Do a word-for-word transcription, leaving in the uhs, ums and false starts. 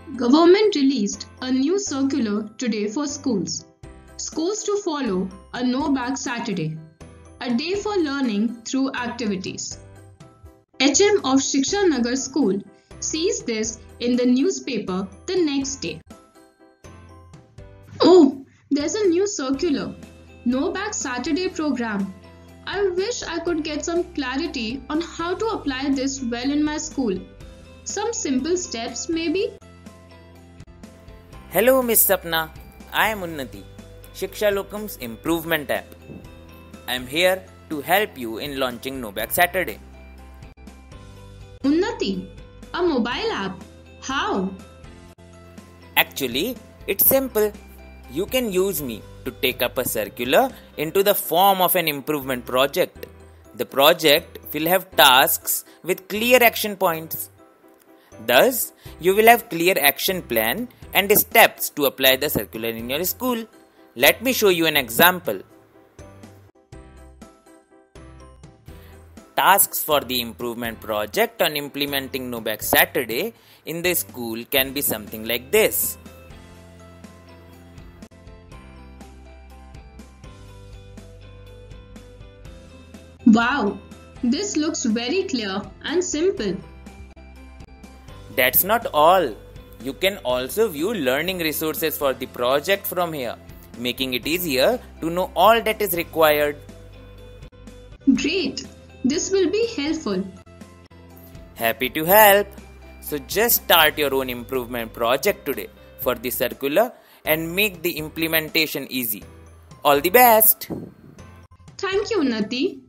Government released a new circular today for schools. Schools to follow a No Bag Saturday, a day for learning through activities. H M of Shiksha Nagar School sees this in the newspaper the next day. Oh, there's a new circular, No Bag Saturday program. I wish I could get some clarity on how to apply this well in my school. Some simple steps maybe? Hello Miss Sapna, I am Unnati, Shiksha Lokam's improvement app. I am here to help you in launching No Bag Saturday. Unnati, a mobile app? How? Actually, it's simple. You can use me to take up a circular into the form of an improvement project. The project will have tasks with clear action points. Thus, you will have clear action plan and steps to apply the circular in your school. Let me show you an example. Tasks for the improvement project on implementing No Bag Saturday in the school can be something like this. Wow, this looks very clear and simple. That's not all. You can also view learning resources for the project from here, making it easier to know all that is required. Great, this will be helpful. Happy to help. So just start your own improvement project today for the circular and make the implementation easy. All the best. Thank you, Unnati.